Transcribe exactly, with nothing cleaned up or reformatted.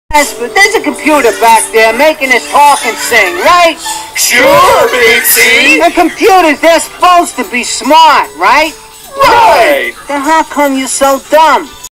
Yes, but there's a computer back there making us talk and sing, right? Sure, Big C. And computers, they're supposed to be smart, right? Right. Then how come you're so dumb?